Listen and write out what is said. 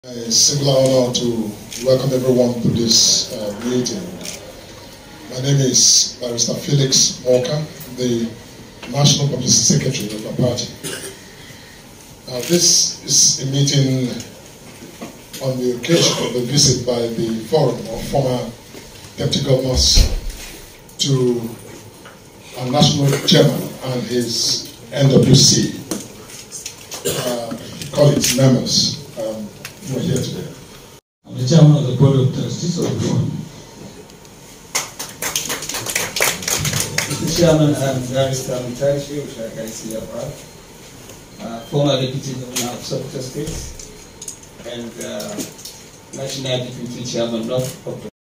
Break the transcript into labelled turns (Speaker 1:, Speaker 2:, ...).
Speaker 1: A singular honor to welcome everyone to this meeting. My name is Barrister Felix Walker, the National Publicity Secretary of the party. This is a meeting on the occasion of the visit by the Forum of former Deputy Governors to our National Chairman and his NWC colleagues, members, who are here today.
Speaker 2: I'm the Chairman of the Board of Trustees of the Forum.
Speaker 3: Mr. Chairman, I'm Barrister Mutashi, which I can see above, former Deputy Governor of Sokoto State and National Deputy Chairman of the